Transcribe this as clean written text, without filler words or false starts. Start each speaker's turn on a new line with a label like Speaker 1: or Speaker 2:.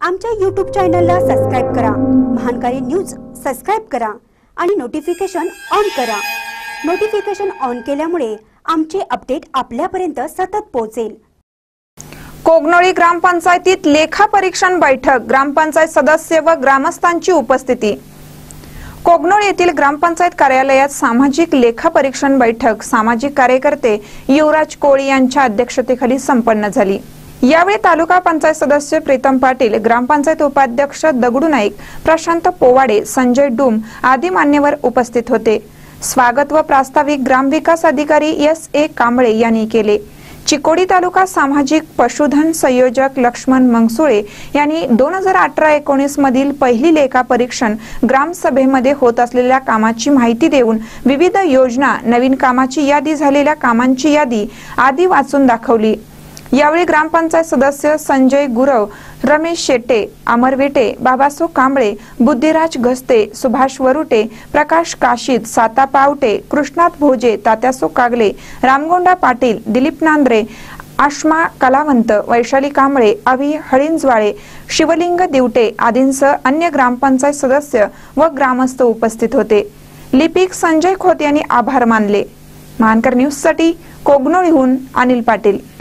Speaker 1: आमच्या YouTube चॅनलला subscribe करा, महानकारी न्यूज सबस्क्राइब करा आणि नोटिफिकेशन ऑन करा। नोटिफिकेशन ऑन केल्यामुळे आमचे अपडेट आपल्यापर्यंत सतत पोहोचेल।
Speaker 2: कोगनोळी ग्रामपंचायतीत लेखा परीक्षण बैठक, ग्रामपंचायत सदस्य व ग्रामस्थांची उपस्थिती। कोगनोळी येथील ग्रामपंचायत कार्यालयात सामाजिक लेखा परीक्षण बैठक सामाजिक कार्यकर्ते युवराज कोळी यांच्या अध्यक्षतेखाली संपन्न झाली। यावेळी तालुका पंचायत सदस्य प्रीतम पाटील, ग्रामपंचायत उपाध्यक्ष दगडू नाईक, प्रशांत पोवाडे, संजय डूम आदी मान्यवर उपस्थित होते। स्वागत व प्रास्ताविक ग्रामविकास अधिकारी S.A. कांबळे यांनी केले। चिकोडी तालुका सामाजिक पशुधन संयोजक लक्ष्मण मंगसुळे यांनी 2018-19 मधील पहिली लेखा परीक्षण ग्रामसभेमध्ये होत असलेल्या कामाची माहिती देऊन विविध योजना, नवीन कामाची यादी, झालेल्या कामांची यादी आदी वाचून दाखवली। यावेळी ग्रामपंचायत सदस्य संजय गुरव, रमेश शेटे, अमर वेटे, बाबासो कांबळे, बुद्धिराज गस्ते, सुभाष वरुटे, प्रकाश काशीद, साता पावटे, कृष्णात भोजे, तात्यासो कागले, रामगोंडा पाटील, दिलीप नांद्रे, आश्मा कलावंत, वैशाली कांबळे, अभि हळिंजवाळे, शिवलिंग दिवटे आदींसह अन्य ग्रामपंचायत सदस्य व ग्रामस्थ उपस्थित होते। लिपिक संजय खोत यांनी आभार मानले। महानकर न्यूज साठी कोगनोळीहून अनिल पाटील।